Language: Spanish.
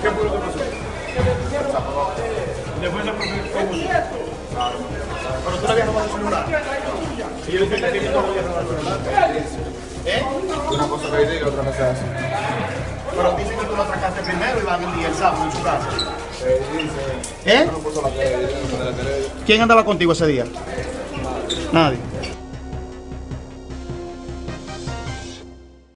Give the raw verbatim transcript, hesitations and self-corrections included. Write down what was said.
¿Qué fue lo que pasó? Después se fue. Pero tú le habías robado el celular. Y yo dije que no le había robado el celular. ¿Eh? Una cosa que diga, otra cosa hace. Pero dicen que tú lo atracaste primero y van el día el sábado en su casa. Eh, dice, ¿Eh? no puso la querella, no puso la querella. ¿Quién andaba contigo ese día? Nadie.